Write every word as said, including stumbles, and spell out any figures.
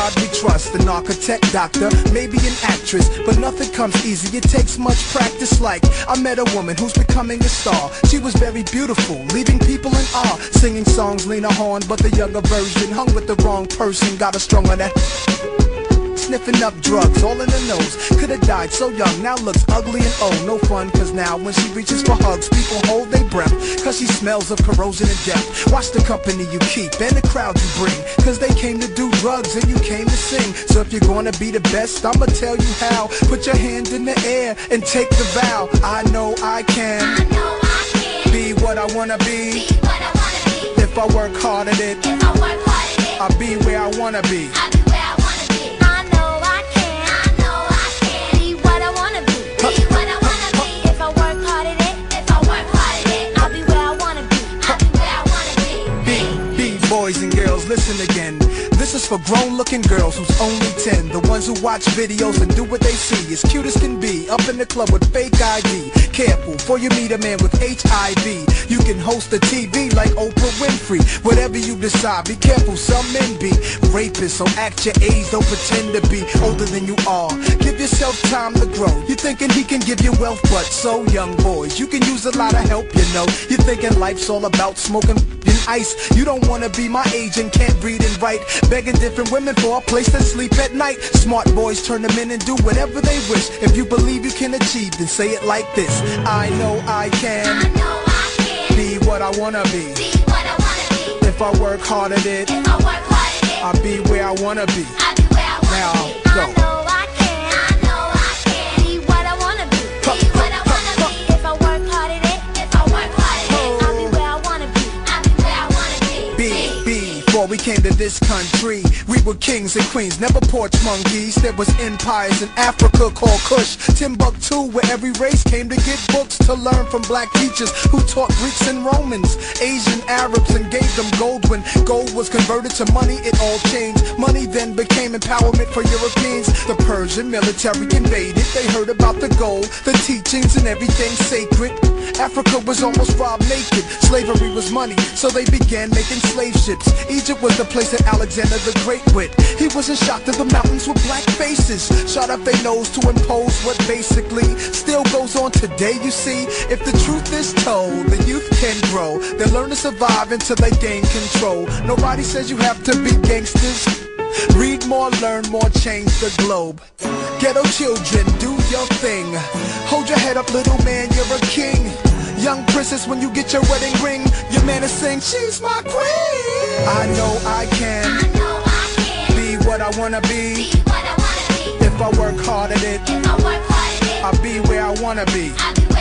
God we trust, an architect, doctor, maybe an actress, but nothing comes easy, it takes much practice. Like, I met a woman who's becoming a star. She was very beautiful, leaving people in awe, singing songs Lena Horne, but the younger version. Hung with the wrong person, got her strung on that. Sniffing up drugs, all in the nose. Could've died so young, now looks ugly and old. No fun, cause now when she reaches for hugs, people hold their breath, cause she smells of corrosion and death. Watch the company you keep and the crowd you bring, cause they came to do drugs and you came to sing. So if you're gonna be the best, I'ma tell you how. Put your hand in the air and take the vow. I know I can, I know I can be what I wanna be, be what I wanna be. if I work hard at it, If I work hard at it, I'll be where I wanna be. I'll be where I wanna be. I know I can, I know I can be what I wanna be, be what I wanna be. If I work hard at it, if I work hard at it, I'll be where I wanna be, I'll be where I wanna be. Be, be boys and girls, listen again. This is for grown-looking girls who's only ten, the ones who watch videos and do what they see. As cute as can be, up in the club with fake I D. Careful, before you meet a man with H I V. You can host a T V like Oprah Winfrey. Whatever you decide, be careful, some men be rapists, so act your age, don't pretend to be older than you are. Give yourself time to grow. You thinking he can give you wealth, but so young boys, you can use a lot of help, you know. You thinking life's all about smoking ice. You don't wanna be my age and can't read and write, begging different women for a place to sleep at night. Smart boys turn them in and do whatever they wish. If you believe you can achieve, then say it like this: I know I can, I know I can be what I wanna be, be what I wanna be. if I work hard at it, If I work hard at it, I'll be where I wanna be. I'll be where I wanna Now, be. go. I know I can, I know I can be what I wanna be, be what I wanna be. If I work hard at it, if I work hard at it, I'll be where I wanna be, I'll be where I wanna be. Be, be, before we came to this country, we were kings and queens, never porch monkeys. There was empires in Africa called Kush, Timbuktu, where every race came to get books to learn from black teachers who taught Greeks and Romans, Asian Arabs, and gave them gold. When gold was converted to money, it all changed. Money then became empowerment for Europeans. The Persian military invaded, they heard about the gold, the teachings and everything sacred. Africa was almost robbed naked, slavery was money, so they began making slave ships. Egypt was the place that Alexander the Great went. He wasn't shocked that the mountains were black faces, shot up their nose to impose what basically still goes on today. You see, if the truth is told, the youth can grow. They learn to survive until they gain control. Nobody says you have to be gangsters. Read more, learn more, change the globe. Ghetto children, do your thing. Hold your head up, little man, you're a king. Young princess, when you get your wedding ring, your man is saying, she's my queen. I know I can, I know I can be what I wanna be, be what I wanna be. if I work hard at it, If I work hard at it, I'll be where I wanna be. I'll be